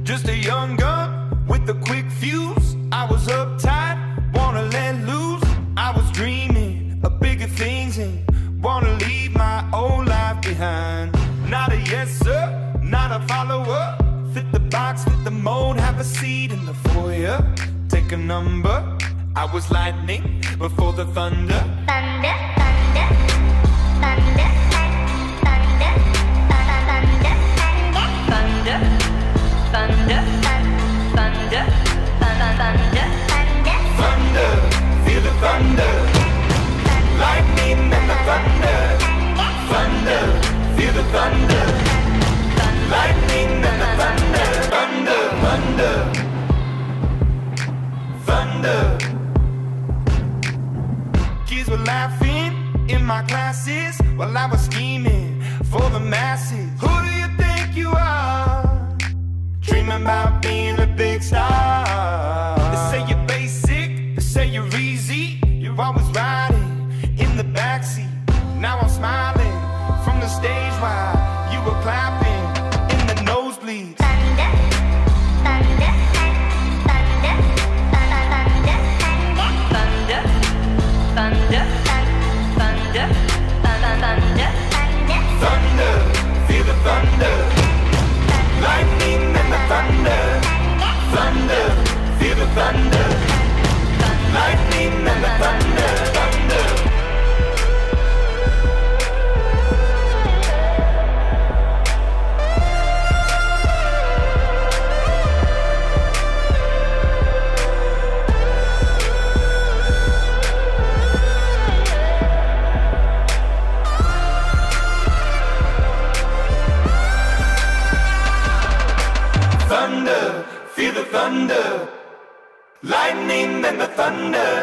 Just a young gun with a quick fuse. I was uptight, wanna let loose. I was dreaming of bigger things and wanna leave my old life behind. Not a yes sir, not a follower. Fit the box, fit the mold, have a seat in the foyer. Take a number. I was lightning before the thunder. Thunder, thunder, thunder, thunder, thunder, thunder, thunder, thunder, thunder, thunder, feel the thunder. Lightning and the thunder. Thunder, feel the thunder. Lightning and the thunder. Thunder, thunder, thunder. Kids were laughing in my classes while I was scheming for the masses. Who do you think you are? Dreaming about being a big star. They say you're basic, they say you're easy. You're always riding in the backseat. Now I'm smiling from the stage while you were clapping in the nosebleeds. thunder, thunder, thunder, thunder, thunder, thunder, thunder, thunder, Thunder, feel the thunder. Lightning and the thunder. Thunder, feel the thunder. Lightning and the thunder. Thunder. Thunder, feel the thunder. Lightning and the thunder.